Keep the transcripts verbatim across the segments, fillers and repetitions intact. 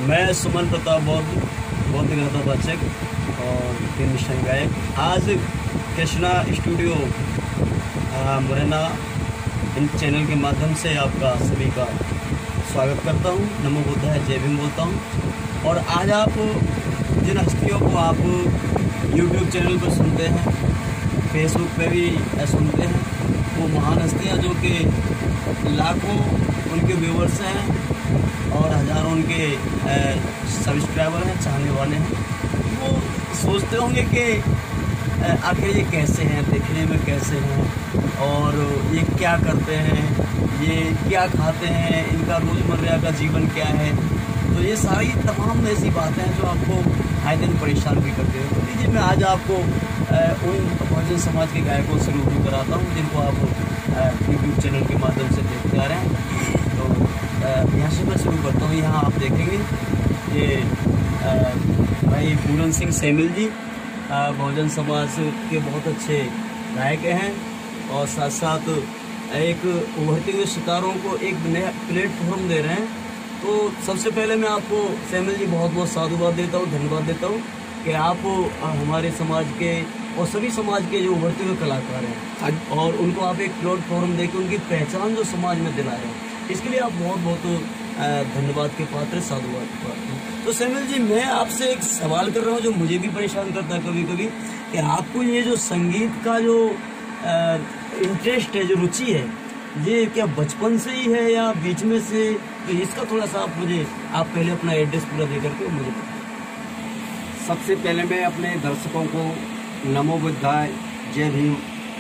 मैं सुमन प्रताप बौद्ध बौद्ध ग्रंथवाचक और फिल्म मिशन गायक। आज कृष्णा स्टूडियो मुरैना इन चैनल के माध्यम से आपका सभी का स्वागत करता हूँ। नमो बुद्धाय, जय भीम बोलता हूँ। और आज आप जिन हस्तियों को आप यूट्यूब चैनल पर सुनते हैं, फेसबुक पे भी सुनते हैं, वो महान हस्तियाँ जो कि लाखों उनके व्यूवर्स हैं और हज़ारों उनके सब्सक्राइबर हैं, चाहने वाले हैं, वो सोचते होंगे कि आखिर ये कैसे हैं, देखने में कैसे हैं और ये क्या करते हैं, ये क्या खाते हैं, इनका रोज़मर्रा का जीवन क्या है। तो ये सारी तमाम ऐसी बातें हैं जो आपको आए दिन परेशान भी करते हैं। तो लीजिए मैं आज आपको उन बहुजन समाज के गायकों से रूबरू कराता हूँ जिनको आप यूट्यूब चैनल के माध्यम से देखते आ रहे हैं। तो यहाँ से मैं शुरू करता हूँ। यहाँ आप देखेंगे ये भाई पूरन सिंह सैमिल जी बहुजन समाज के बहुत अच्छे गायक हैं और साथ साथ एक उभरते हुए सितारों को एक नया प्लेटफॉर्म दे रहे हैं। तो सबसे पहले मैं आपको सैमिल जी बहुत बहुत साधुवाद देता हूँ, धन्यवाद देता हूँ कि आप हमारे समाज के और सभी समाज के जो उभरते हुए कलाकार हैं और उनको आप एक प्लेटफॉर्म देकर उनकी पहचान जो समाज में दिला रहे हैं, इसके लिए आप बहुत बहुत धन्यवाद के पात्र, साधुवाद के पात्र। तो सैमिल जी, मैं आपसे एक सवाल कर रहा हूँ जो मुझे भी परेशान करता है कभी कभी, कि आपको ये जो संगीत का जो इंटरेस्ट है, जो रुचि है, ये क्या बचपन से ही है या बीच में से? तो इसका थोड़ा सा आप मुझे आप पहले अपना एड्रेस पूरा दे करके मुझे बताएं। सबसे पहले मैं अपने दर्शकों को नमो बुद्धाय, जय भीम।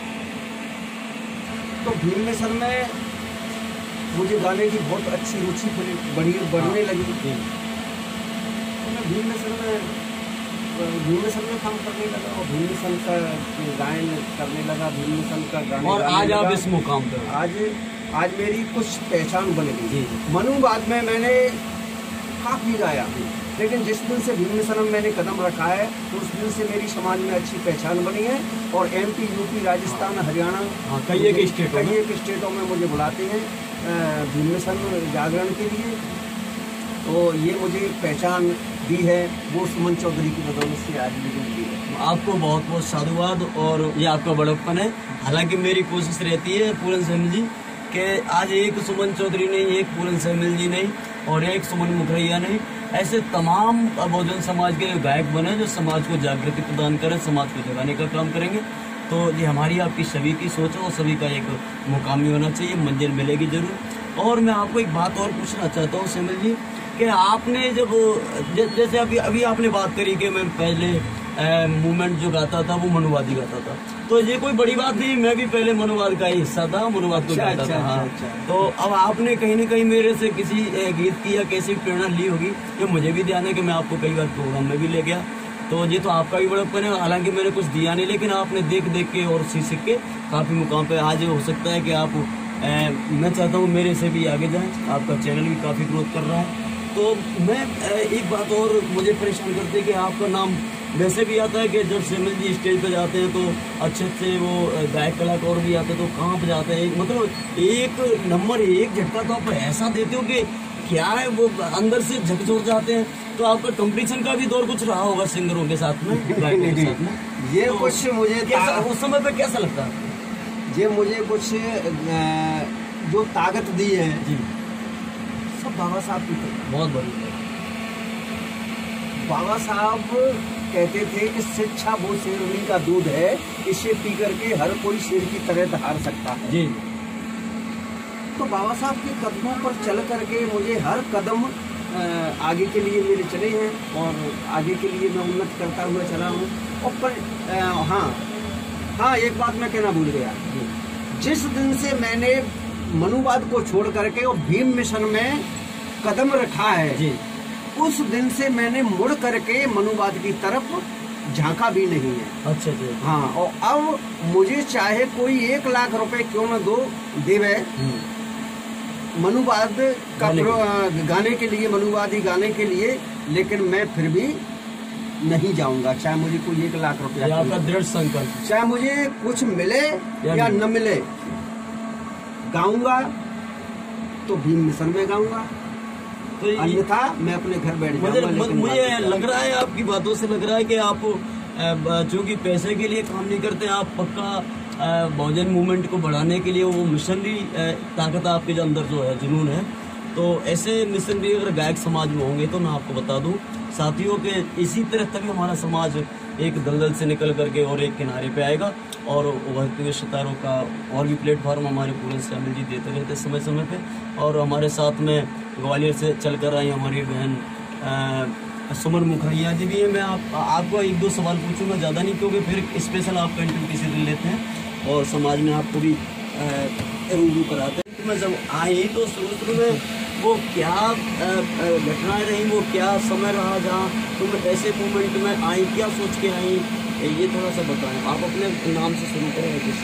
तो भीम मिशन में मुझे गाने की बहुत अच्छी रुचि बढ़ी बढ़ने लगी। तो मैं भीम मिशन में भीम मिशन में काम करने लगा और भीम मिशन का गायन करने लगा, भीम मिशन का गाने। और आज आप इस मुकाम पर? आज आज मेरी कुछ पहचान बन गई। मनुवाद में मैंने काफी गाया, लेकिन जिस दिन से भीम मिशन में मैंने कदम रखा है तो उस दिन से मेरी समाज में अच्छी पहचान बनी है। और एमपी, यूपी, राजस्थान, हरियाणा, कई एक स्टेटों कई एक स्टेटों में मुझे बुलाते हैं भीम मिशन जागरण के लिए। तो ये मुझे पहचान दी है वो सुमन चौधरी की बदौलत से आज भी मिलती है। आपको बहुत बहुत साधुवाद और ये आपका बड़प्पन है। हालांकि मेरी कोशिश रहती है पूरन सैमिल जी कि आज एक सुमन चौधरी नहीं, एक पूरन सैमिल जी नहीं और एक सुमन मुखरिया नहीं, ऐसे तमाम बहुजन समाज के जो गायक बने जो समाज को जागृति प्रदान करें, समाज को जगाने का काम करेंगे। तो ये हमारी आपकी सभी की सोच है और सभी का एक मुकाम भी होना चाहिए, मंजिल मिलेगी जरूर। और मैं आपको एक बात और पूछना चाहता हूँ सैमिल जी कि आपने जब जैसे अभी अभी आपने बात करी कि मैं पहले मूवमेंट जो गाता था वो मनुवादी गाता था, तो ये कोई बड़ी बात नहीं, मैं भी पहले मनुवाद का ही हिस्सा था, मनुवाद को गाता था। हाँ, तो अब आपने कहीं ना कहीं मेरे से किसी गीत की या कैसी प्रेरणा ली होगी, ये मुझे भी ध्यान है कि मैं आपको कई बार प्रोग्राम में भी ले गया। तो ये तो आपका भी बड़प्पन है। हालांकि मैंने कुछ दिया नहीं, लेकिन आपने देख देख के और सीख सीख के काफी मुकाम पे आज हो सकता है कि आप ए, मैं चाहता हूँ मेरे से भी आगे जाएं। आपका चैनल भी काफी ग्रोथ कर रहा है। तो मैं एक बात और मुझे परेशान करती है कि आपका नाम वैसे भी आता है कि जब सैमिल जी स्टेज पे जाते हैं तो अच्छे अच्छे वो गायक कलाकार भी आते हैं, तो कहाँ पे जाते हैं, मतलब एक नंबर एक झटका तो आप ऐसा देते हो कि क्या है, वो अंदर से झकझोर जाते हैं। तो आपका कंपटीशन का भी दौर कुछ रहा होगा सिंगरों के साथ में, गायकों के साथ में। ये तो कुछ मुझे कैसा उस समय पे कैसा लगता है? ये मुझे कुछ जो ताकत दी है जी, सब बाबा साहब की थी। बहुत बढ़िया। बाबा साहब कहते थे कि शिक्षा वो शेरनी का दूध है, इसे पी करके हर कोई शेर की तरह दहाड़ सकता है। जी। तो बाबा साहब के कदमों पर चल करके मुझे हर कदम आगे के लिए मेरे चले हैं और आगे के लिए मैं उन्नत करता हुआ चला हूँ। और पर हाँ हाँ एक बात मैं कहना भूल गया। जिस दिन से मैंने मनुवाद को छोड़ करके और भीम मिशन में कदम रखा है जी, उस दिन से मैंने मुड़ करके मनुवाद की तरफ झांका भी नहीं है। अच्छा जी। हाँ, और अब मुझे चाहे कोई एक लाख रुपए क्यों न दो देवे मनुवाद का गाने के लिए, मनुवादी गाने के लिए, लेकिन मैं फिर भी नहीं जाऊंगा, चाहे मुझे कोई एक लाख रुपया। आपका दृढ़ संकल्प, चाहे मुझे कुछ मिले या, या न मिले, गाऊंगा तो भीम मिशन में गाऊंगा, तो ये- अन्यथा मैं अपने घर बैठ मुझे जाऊंगा। लेकिन मुझे बात- लग रहा है आपकी बातों से लग रहा है कि आप चूंकि पैसे के लिए काम नहीं करते, आप पक्का बहुजन मूवमेंट को बढ़ाने के लिए वो मिशनरी ताकत आपके जो अंदर जो है जुनून है, तो ऐसे मिशनरी अगर गायक समाज में होंगे तो मैं आपको बता दूं साथियों के इसी तरह तभी हमारा समाज एक दलदल से निकल करके और एक किनारे पे आएगा। और उभरते हुए सितारों का और भी प्लेटफॉर्म हमारे पूरन श्यामल जी देते रहते समय समय पे। और हमारे साथ में ग्वालियर से चल कर आई हमारी बहन सुमन मुखरिया जी भी है। मैं आप, आपको एक दो सवाल पूछूंगा, ज़्यादा नहीं, क्योंकि फिर स्पेशल आपका इंटरव्यू किसी दिन लेते हैं और समाज में आपको भी रूबरू कराते हैं। तो मैं जब आई तो शुरू शुरू में वो क्या घटनाएं रही, वो क्या समय रहा जहाँ तुम ऐसे मोमेंट में आई, क्या सोच के आई, ये थोड़ा सा बताएं। आप अपने नाम से शुरू करें। जिससे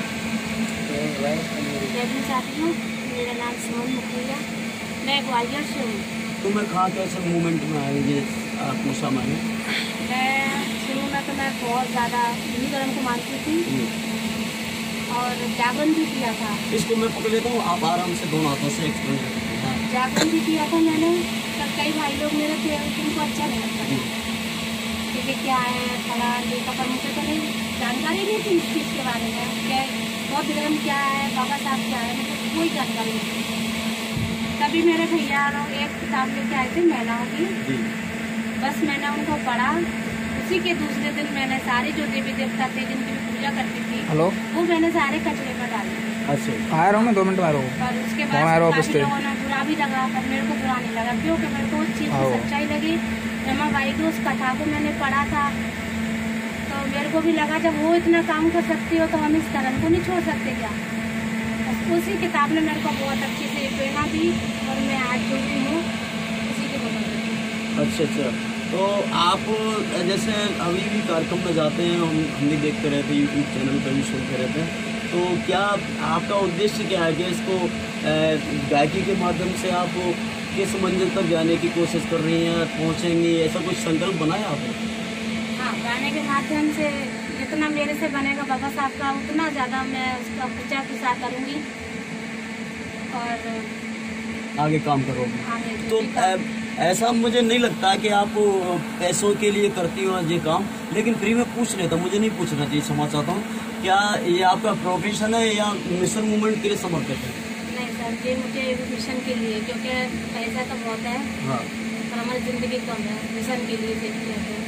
चाहती हूँ, मेरा नाम सुमन मुखरिया, मैं ग्वालियर से हूँ। तो मैं कहा कैसे मूवमेंट में आएंगे पूछा मैंने। मैं शुरू में तो मैं बहुत ज़्यादा हिंदी धर्म को मानती थी और जागरण भी किया था। इसको मैं पकड़ लेता हूँ, आप आराम से दोनों हाथों से एक्सप्लेन करें। हाँ। जागरण भी किया था मैंने, पर कई भाई लोग मेरे थे उनको अच्छा नहीं लगता क्योंकि क्या है फला लेखा, पर मुझे तो नहीं जानकारी नहीं थी इस चीज़ के बारे में, क्या बौद्ध धर्म क्या है, बाबा साहब क्या है, मुझे कोई जानकारी नहीं थी। तभी मेरे भैया लोग एक किताब लेके आए थे महिलाओं की, बस मैंने उनको पढ़ा। उसी के दूसरे दिन मैंने सारे जो देवी देवता थे जिनकी मैं पूजा करती थी, हेलो, वो मैंने सारे कचरे में डाले। अच्छा, आ रहा हूँ मैं, दो मिनट में आ रहा हूँ। और उसके कौन आ रहा बाद है काफी लोगों ने बुरा भी लगा, पर मेरे को बुरा नहीं लगा क्योंकि मेरे को उस चीज़ की आओ। सच्चाई लगी। रमा बाई की उस कथा को मैंने पढ़ा था तो मेरे को भी लगा जब वो इतना काम कर सकती हो तो हम इस धर्म को नहीं छोड़ सकते क्या। उसी किताब ने मेरे को बहुत अच्छी से प्रेरणा दी और मैं आज जो भी हूँ उसी के बदौलत। अच्छा अच्छा। तो आप जैसे अभी भी कार्यक्रम में जाते हैं, हम हम भी देखते रहते हैं, यूट्यूब चैनल पर भी सुनते रहते हैं, तो क्या आपका उद्देश्य क्या है कि इसको गायकी के माध्यम से आप किस मंजिल तक जाने की कोशिश कर रही हैं, पहुँचेंगी, ऐसा कुछ संकल्प बनाया आपने? हाँ, गाने के माध्यम से जितना मेरे से बनेगा बाबा साहब का उतना ज़्यादा मैं उसका प्रचार प्रसार करूँगी और आगे काम करोगे। आगे तो भी काम- ऐसा मुझे नहीं लगता कि आप पैसों के लिए करती हो ये काम, लेकिन फ्री में पूछ लेता, मुझे नहीं पूछना चाहिए, क्षमा चाहता हूँ। क्या ये आपका प्रोफेशन है या मिशन मूवमेंट के लिए समर्पित है? नहीं सर, ये मुझे मिशन के लिए, क्योंकि पैसा तो बहुत है हाँ। पर हमारी ज़िंदगी कम है, मिशन के लिए देखते हैं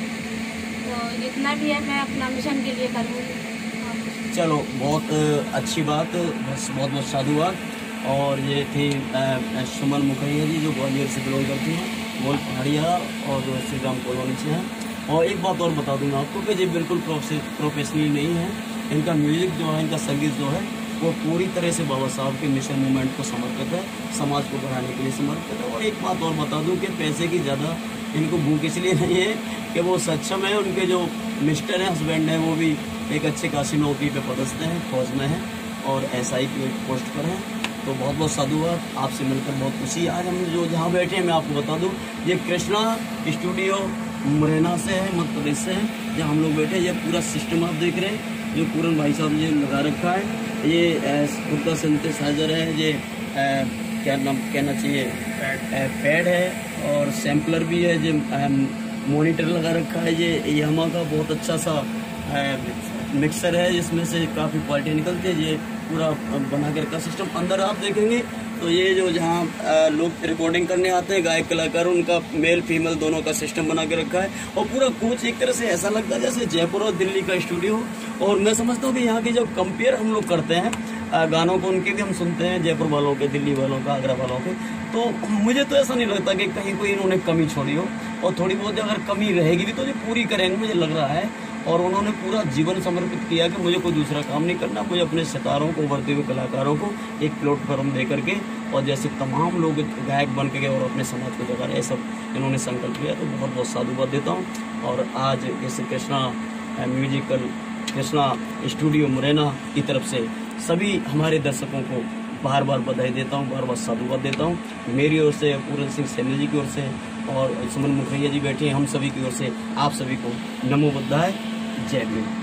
तो जितना भी है मैं अपना मिशन के लिए करूँगी। चलो, बहुत अच्छी बात, बस बहुत बहुत साधुवाद। और ये थी सुमन मुखरिया जी जो ग्वालियर से बिलोंग करती हैं, गोल पहाड़िया और श्री राम कॉलोनी से हैं। और एक बात और बता दूंगा आपको कि ये बिल्कुल प्रोफेशनल नहीं है, इनका म्यूजिक जो है, इनका संगीत जो है वो पूरी तरह से बाबा साहब के मिशन मूवमेंट को समर्पित है, समाज को बढ़ाने के लिए समर्पित है। और एक बात और बता दूं कि पैसे की ज़्यादा इनको भूख इसलिए नहीं है कि वो सक्षम है, उनके जो मिस्टर हैं, हस्बैंड हैं, वो भी एक अच्छे खासी नौकरी पे पदस्थ हैं, फौज में हैं और एस आई की पोस्ट पर हैं। तो बहुत बहुत साधुवाद, आपसे मिलकर बहुत खुशी। आज हम जो जहाँ बैठे हैं मैं आपको बता दूं, ये कृष्णा स्टूडियो मुरैना से है, मध्य प्रदेश से है, जहाँ हम लोग बैठे हैं। ये पूरा सिस्टम आप देख रहे हैं जो पूरन भाई साहब ने लगा रखा है। ये खुद का सिंथेसाइजर है, ये आ, क्या नाम कहना चाहिए, पैड है और सैम्पलर भी है, जो मॉनिटर लगा रखा है। ये यामा का बहुत अच्छा सा मिक्सर है जिसमें से काफ़ी क्वालिटी निकलती है। ये पूरा बना के रखा सिस्टम। अंदर आप देखेंगे तो ये जो जहाँ लोग रिकॉर्डिंग करने आते हैं गायक कलाकार, उनका मेल फीमेल दोनों का सिस्टम बना के रखा है। और पूरा कोच एक तरह से ऐसा लगता है जैसे जयपुर और दिल्ली का स्टूडियो। और मैं समझता हूँ कि यहाँ की जब कंपेयर हम लोग करते हैं गानों को, उनके भी हम सुनते हैं, जयपुर वालों के, दिल्ली वालों का, आगरा वालों के, तो मुझे तो ऐसा नहीं लगता कि कहीं कोई इन्होंने कमी छोड़ी हो। और थोड़ी बहुत अगर कमी रहेगी भी तो ये पूरी करेंगे, मुझे लग रहा है। और उन्होंने पूरा जीवन समर्पित किया कि मुझे कोई दूसरा काम नहीं करना, मुझे अपने सितारों को, उभरते हुए कलाकारों को एक प्लेटफॉर्म दे करके, और जैसे तमाम लोग गायक बन के गए और अपने समाज को जगा रहे, सब इन्होंने संकल्प लिया। तो बहुत बहुत साधुवाद देता हूँ। और आज इस कृष्णा म्यूजिकल कृष्णा स्टूडियो मुरैना की तरफ से सभी हमारे दर्शकों को बार बार बधाई देता हूँ, बार बार साधुवाद देता हूँ। मेरी ओर से, पूरन सिंह सैनी जी की ओर से और सुमन मुखरिया जी बैठे हैं, हम सभी की ओर से आप सभी को नमो बुद्धाय, जय भीम।